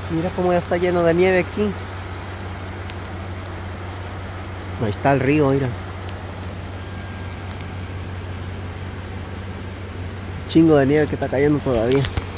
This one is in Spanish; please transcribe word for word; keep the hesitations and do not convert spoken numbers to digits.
Mira cómo ya está lleno de nieve aquí. Ahí está el río, mira. Chingo de nieve que está cayendo todavía.